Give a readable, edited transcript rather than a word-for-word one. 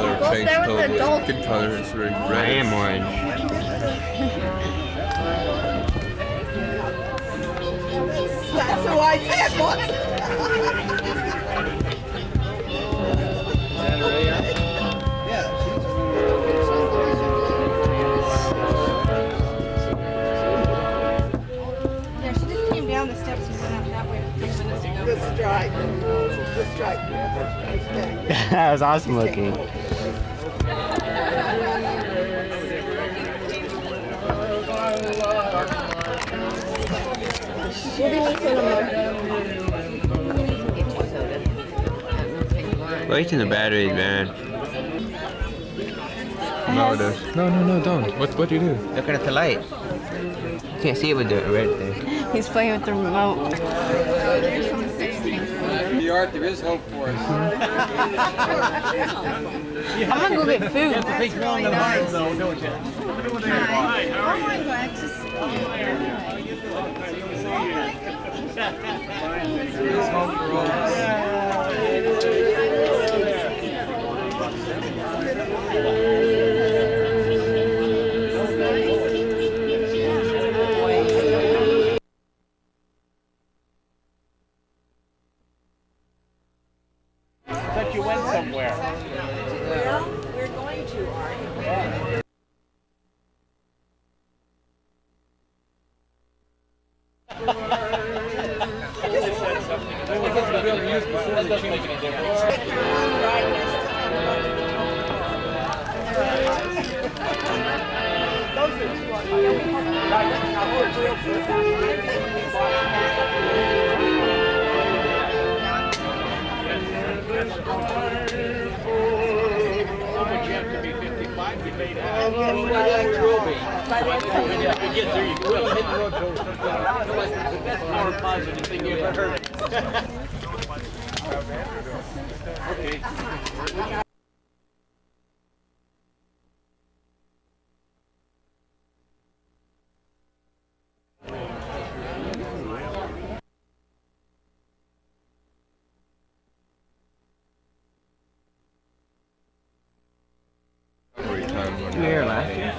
color, change color, good color. It's very red. I am orange. That's who I said once. Annarae, yeah. Yeah, she just came down the steps and went out that way a few minutes ago. The stripe. The stripe. That was awesome looking. Wasting the batteries, man. No, it is. No, don't. What do you do? Looking at the light. You can't see it with the red thing. He's playing with the remote. The art, there is hope for us. I'm gonna go get food. That's really nice. Though, don't you? Hi. Oh my God, just... There is hope for all of us. I thought you went somewhere. Well, we're going to, Art. You were here last year?